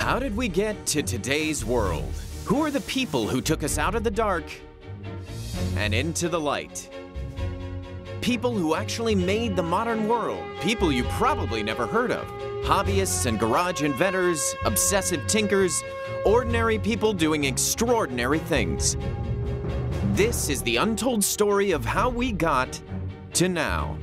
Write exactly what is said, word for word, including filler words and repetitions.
How did we get to today's world? Who are the people who took us out of the dark and into the light? People who actually made the modern world. People you probably never heard of. Hobbyists and garage inventors, obsessive tinkers, ordinary people doing extraordinary things. This is the untold story of how we got to now.